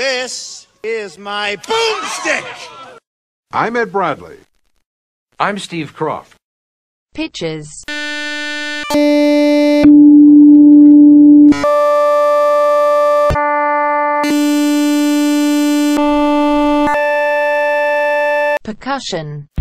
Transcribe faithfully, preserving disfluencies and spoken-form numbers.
This is my boomstick! I'm Ed Bradley. I'm Steve Croft. Pitches. Percussion.